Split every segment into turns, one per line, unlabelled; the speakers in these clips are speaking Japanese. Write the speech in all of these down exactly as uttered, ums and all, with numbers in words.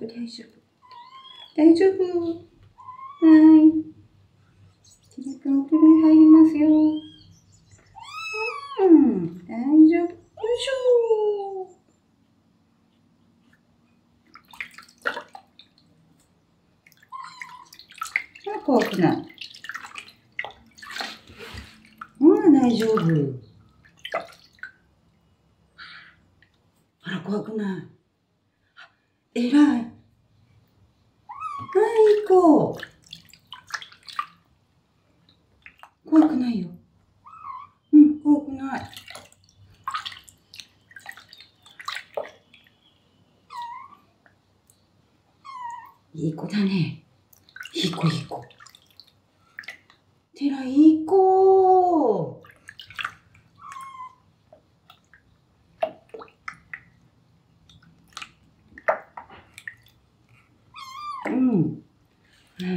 大丈夫。大丈夫。はい。ティラ君お風呂に入りますよ。うん、大丈夫。よいしょー。あ、怖くない。うん、大丈夫。あら、怖くない。えらい。はい、いい子。怖くないよ。うん、怖くない。いい子だね。いい子、いい子。テラ、いい子。うん。はい。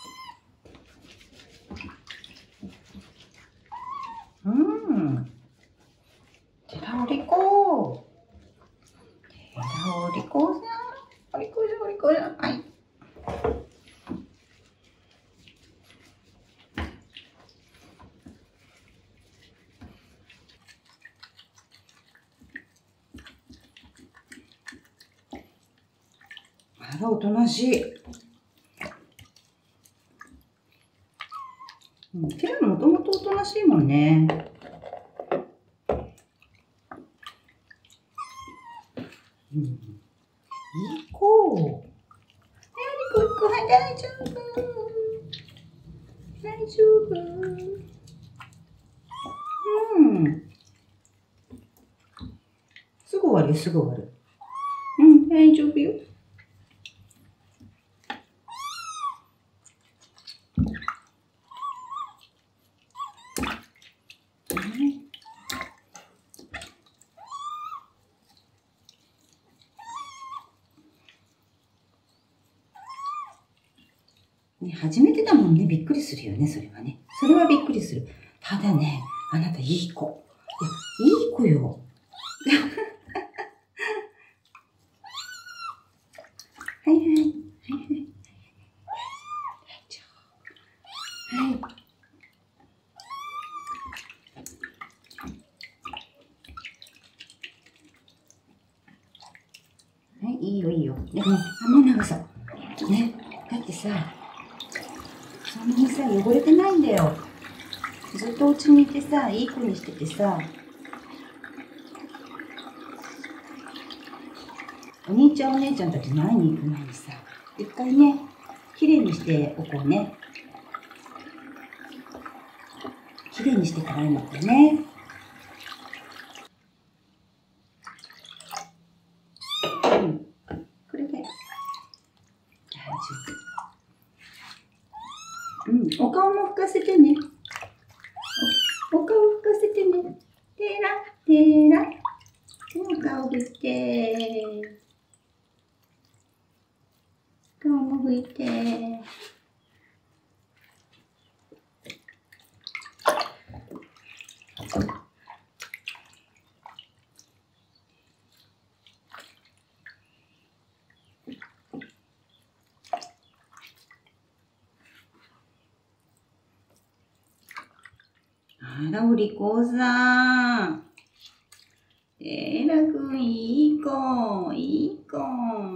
うん。テラお利口。テラお利口さん。お利口さん、お利口さん。はい。あら、おとなしい。うん、テラもともとおとなしいもんね。うん、いい子。はい、いい子、はい、大丈夫。大丈夫。うん。すぐ終わるよ、すぐ終わる。うん、大丈夫よ。ね、初めてだもんね。びっくりするよね、それはね。それはびっくりする。ただね、あなたいい子。いや、いい子よ。はいはい。はいはい。はい。はい、いいよいいよ。でも、あ、もう長さ。ね。だってさ、そんなにさ、汚れてないんだよ。ずっとお家にいてさ、いい子にしててさ、お兄ちゃんお姉ちゃんたちに会いに行く前にさ、一回ね、きれいにしておこうね。きれいにしてから会いに行こうね。うん。これで大丈夫。うん。お顔も拭かせてね。お、お顔拭かせてね。てら、てら。お顔拭いて。顔も拭いて。あら、お利口さん。えらくん、いい子、いい子。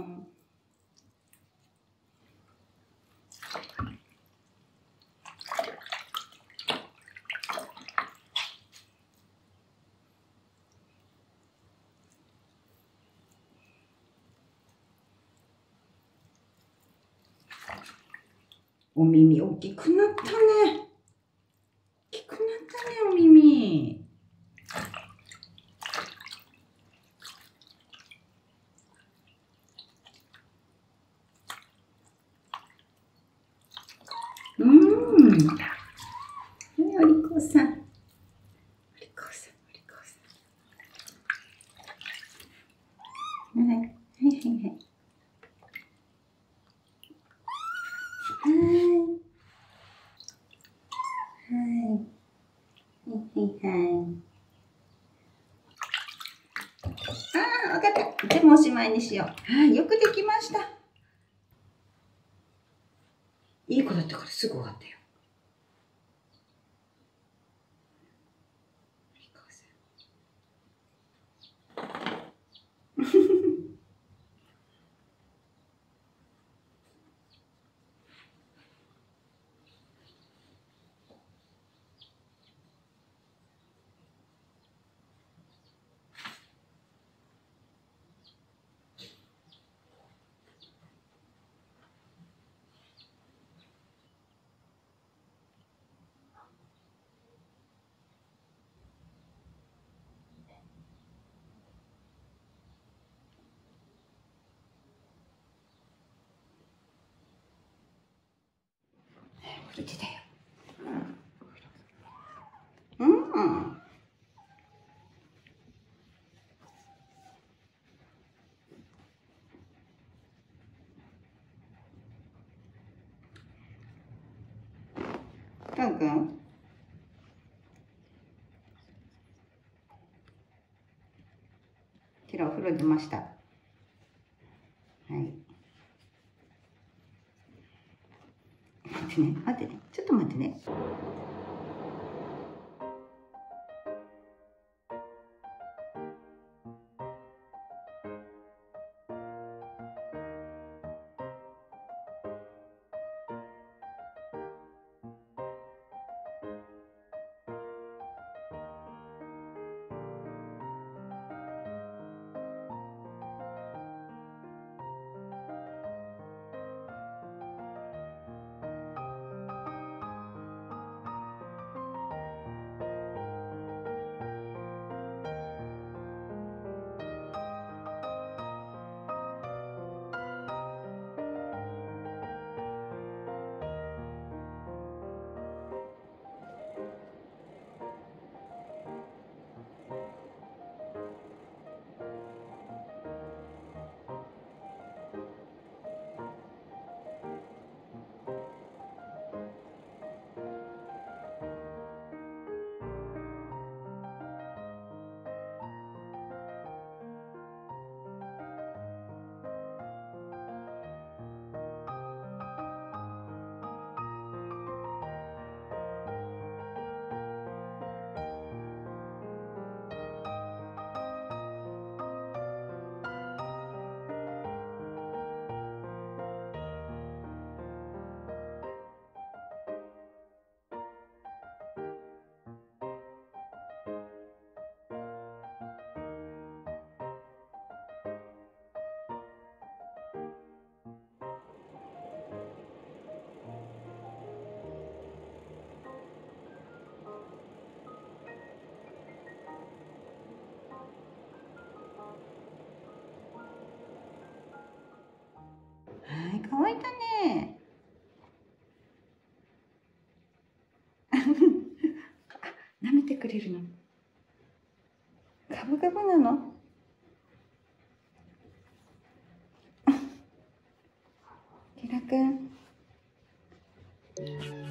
お耳大きくなったね。大きくなったね、お耳。うん。はい、お利口さん。お利口さん、お利口さん。はい、はい、はい、はい。はい。はいはいはい。ああ、わかった。でもおしまいにしよう。はい、よくできました。 すぐ終わったよ。これでだよ。うん。くんくん。キラお風呂出ました。はい。待ってね、待ってね、ちょっと待ってね。はい、乾いたね。舐めてくれるの。ガブガブなの。キラくん。